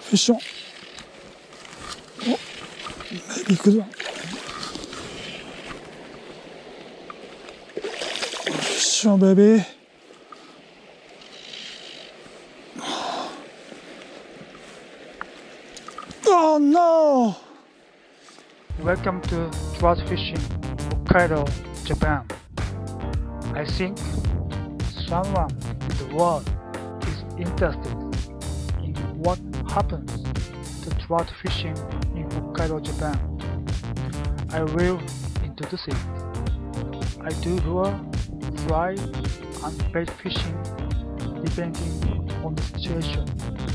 Fish on. Oh, maybe good one. Fish on, baby. Oh no! Welcome to Trout Fishing Hokkaido, Japan. I think someone in the world is interested in what happens to trout fishing in Hokkaido, Japan. I will introduce it. I do lure, fly, and bait fishing depending on the situation.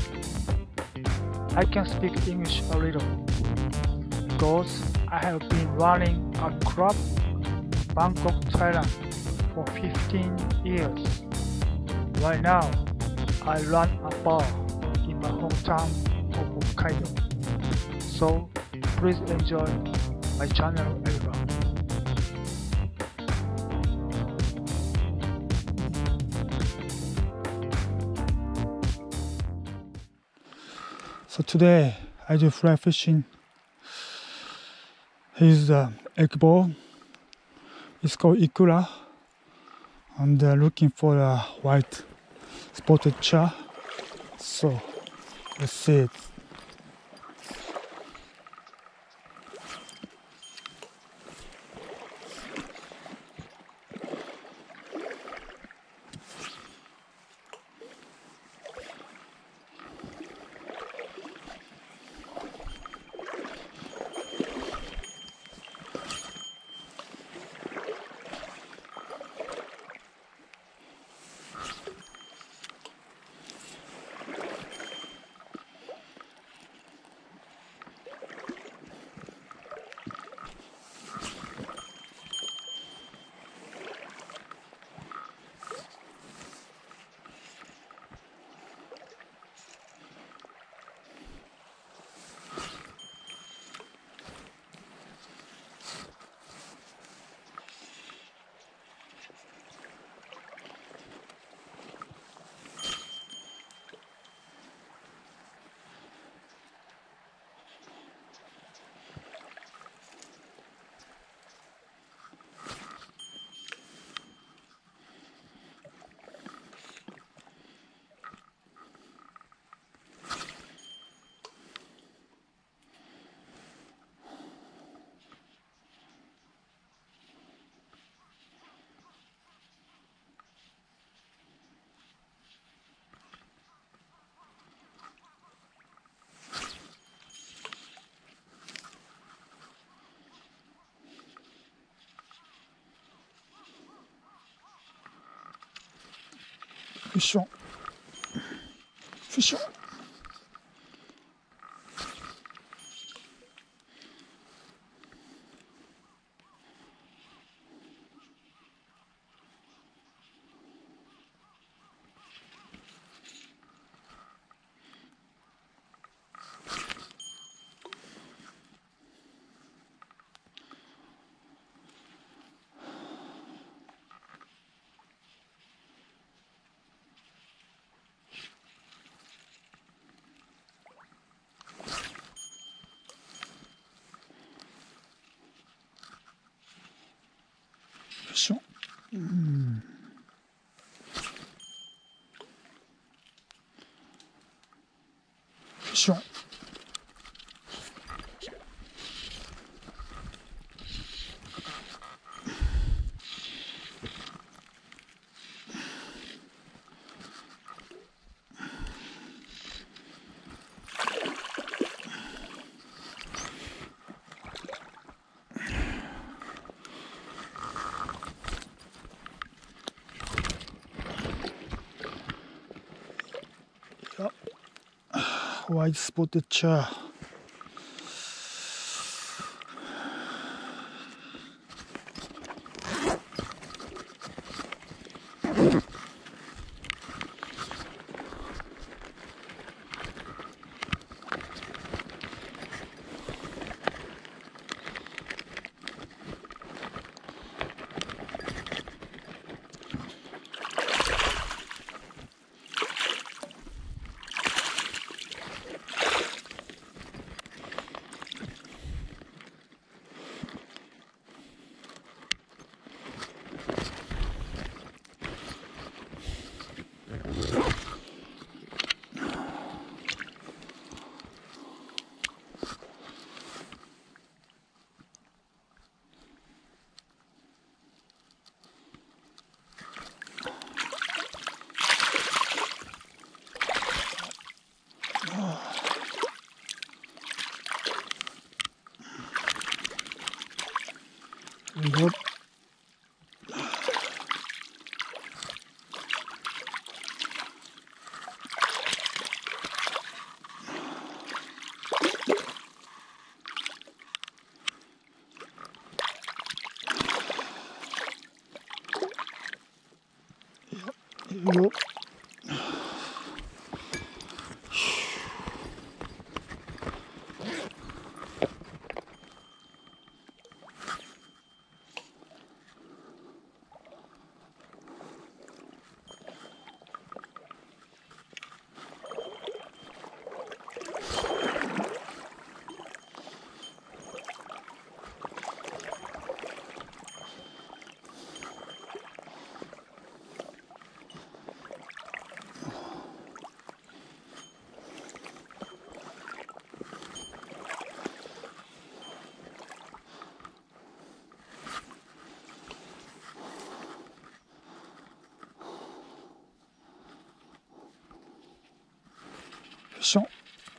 I can speak English a little because I have been running a club in Bangkok, Thailand for 15 years. Right now, I run a bar in my hometown of Hokkaido. So please enjoy my channel album. So today I do fly fishing. Here's the egg ball. It's called ikura. And looking for a white spotted char. So let's see it. Fish on. Fish on. Fish on. Fish on. White spotted char. Yep. Yep. Fish on.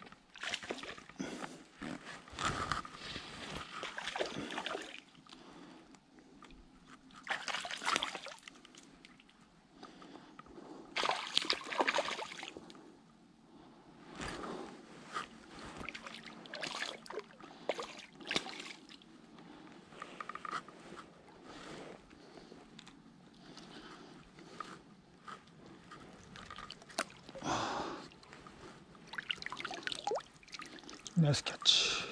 Nice catch.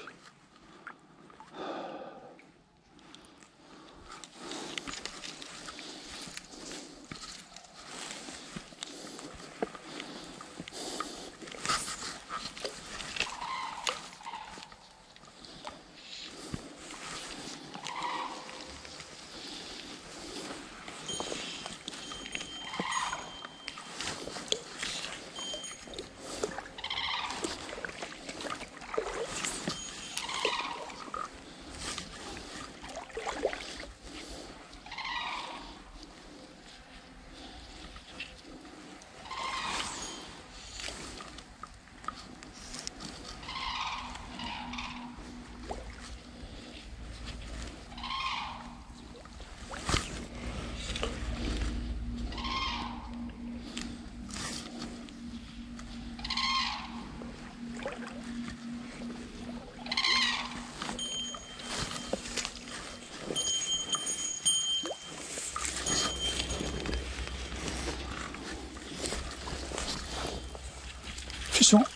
Fish on.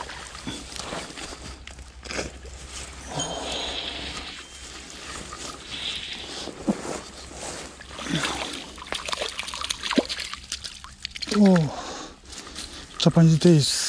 Oh, Japanese days.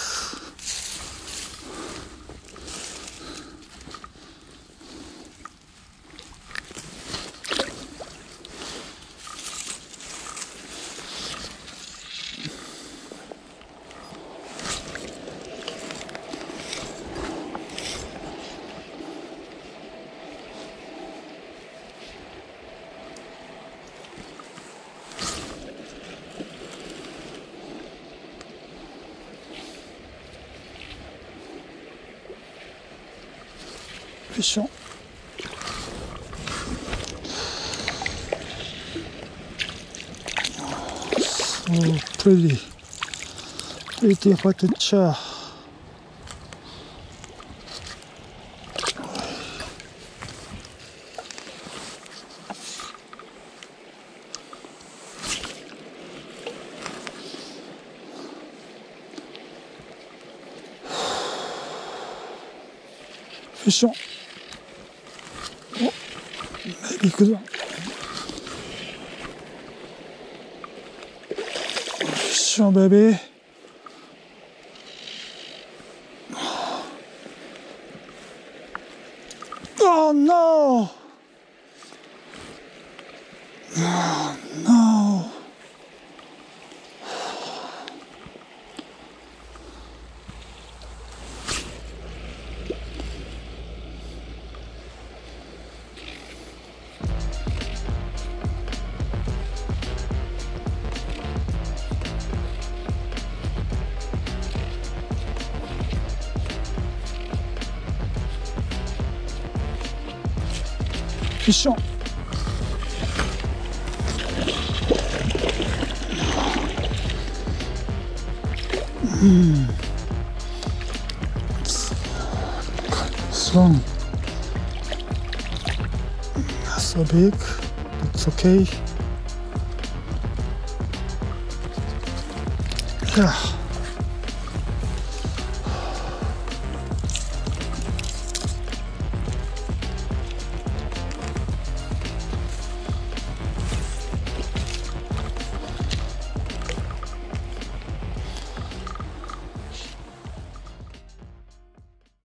Fish on. So pretty hot to chair. Fish on. Oh, maybe good one. Fish on, baby. Oh no! Oh no! Fish on. It's kind of strong. Not so big. It's okay. Yeah.